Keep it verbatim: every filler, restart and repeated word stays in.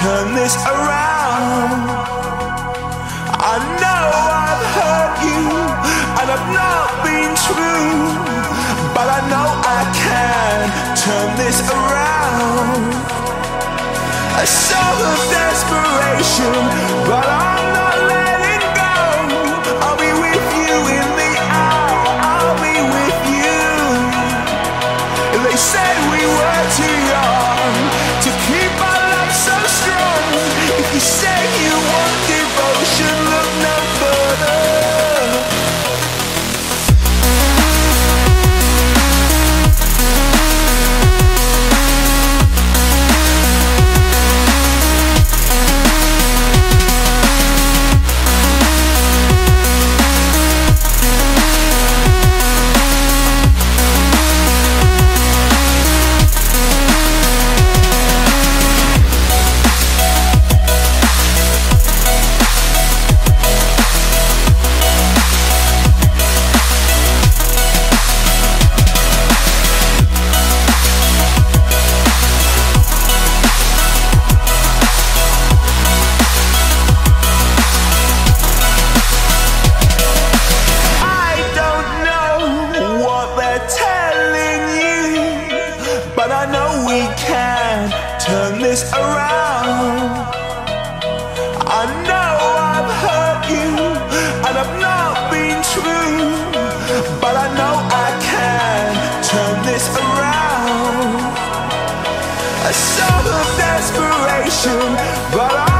turn this around. I know I've hurt you and I've not been true, but I know I can turn this around. A sort of desperation, but I'm not letting go. I'll be with you in the hour, I'll be with you. They said we were too young to keep our love so strong. If you say you want devotion, look no further. But I know we can turn this around. I know I've hurt you and I've not been true, but I know I can turn this around. A sort of desperation, but I